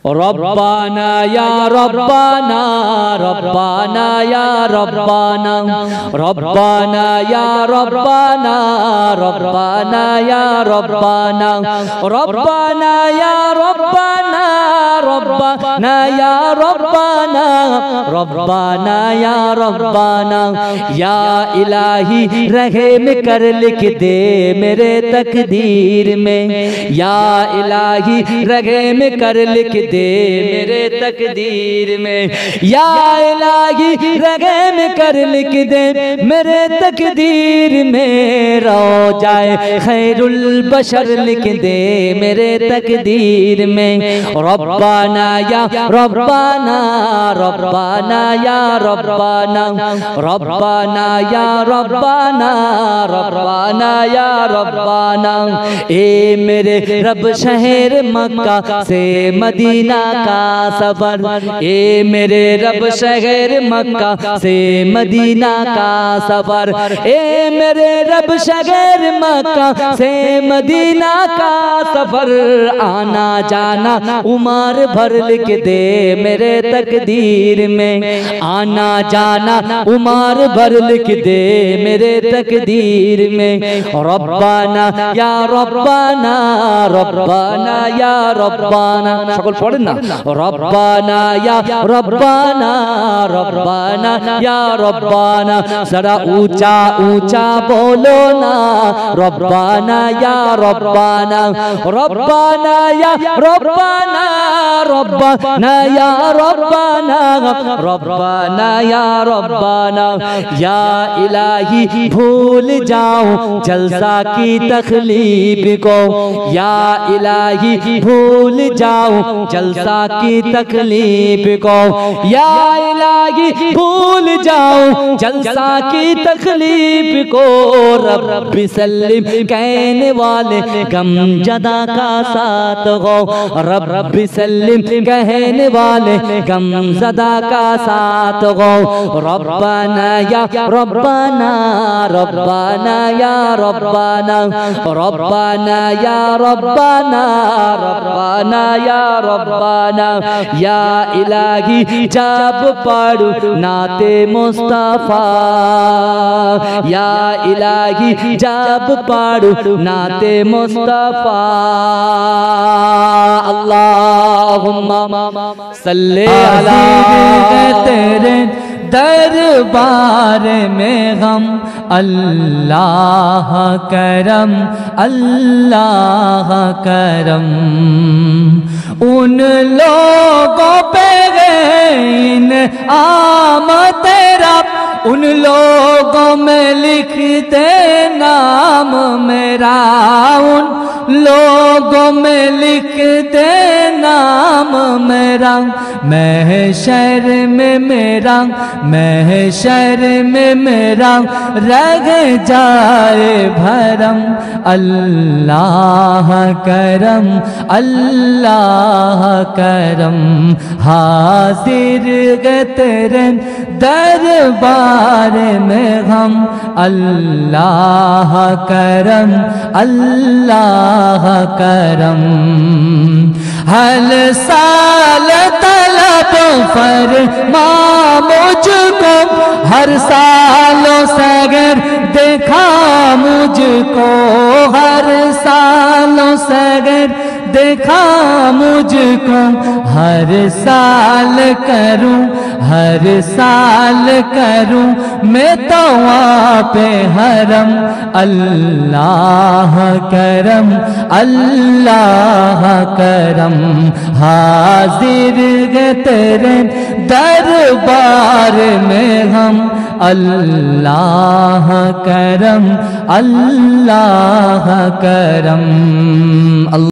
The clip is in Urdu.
ربنا یا ربنا ربنا یا ربنا ربنا یا ربنا ربنا یا ربنا ربنا یا ربنا ربنا یا ربنا ربنا یا ربنا یا الہی رحم کر لکھ دے میرے تقدیر میں، یا الہی رحم کر لکھ دے میرے تقدیر میں، یا الہی رحم کر لکھ دے میرے تقدیر میں، رو جائے خیر البشر لکھ دے میرے تقدیر میں، ربنا یا ربنا ربنا یا ربنا ربنا یا ربنا ربنا یا ربنا، اے میرے رب شہر مکہ سے مدینہ کا سفر، اے میرے رب شہر مکہ سے مدینہ کا سفر، اے میرے رب شہر مکہ سے مدینہ کا سفر، آنا جانا عمر بھر لکھ دے میرے تقدیر میں، آنا جانا عمر بھر لکھ دے میرے تقدیر میں، ربنا یا ربنا ربنا یا ربنا، সকল পড়েন না، ربنا یا ربنا ربنا یا ربنا، ذرا اونچا اونچا بولو نا، ربنا یا ربنا ربنا یا ربنا ربنا یا ربنا ربنا یا ربنا، یا الہی بھول جاؤں جلسہ کی تخلیب کو، یا الہی بھول جاؤں جلسہ کی تکلیف کو، یا الہی بھول جاؤں جلسہ کی تکلیف کو، رب سلم کہنے والے غم زدہ کا ساتھ ہو، رب سلم کہنے والے غم زدہ کا ساتھ ہو، ربنا یا ربنا ربنا یا ربنا ربنا یا ربنا ربنا یا ربنا، یا الہی جب پڑھوں نعت مصطفیٰ، یا الہی جب پڑھوں نعت مصطفیٰ، اللہم صلی علی تیرے دربار میں غم، اللہ کرم اللہ کرم، ان لوگوں پہ انعام تیرا، ان لوگوں میں لکھ دے نام میرا، ان لوگوں میں لکھ دے نام میرا، محشر میں میرا محشر میں میرا رہ جائے بھرم، اللہ کرم اللہ کرم، حاضر گئے تیرے دربار میں ہم، اللہ کرم اللہ کرم، ہر سال طلب فرما مجھ کو، ہر سالوں سگر دیکھا مجھ کو، ہر سالوں سگر دیکھا مجھ کو، ہر سال کروں ہر سال کروں میں طواف حرم، اللہ کرم اللہ کرم، حاضر گئے تیرے دربار میں ہم، اللہ کرم اللہ کرم۔